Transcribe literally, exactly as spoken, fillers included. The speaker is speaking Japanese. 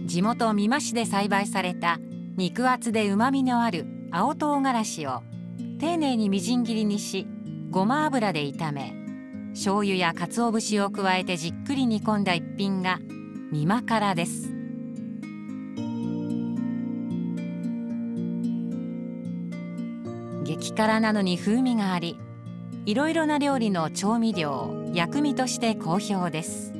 地元美馬市で栽培された肉厚でうまみのある青唐辛子を丁寧にみじん切りにし、ごま油で炒め、醤油や鰹節を加えてじっくり煮込んだ一品が美馬からです。激辛なのに風味があり、いろいろな料理の調味料、薬味として好評です。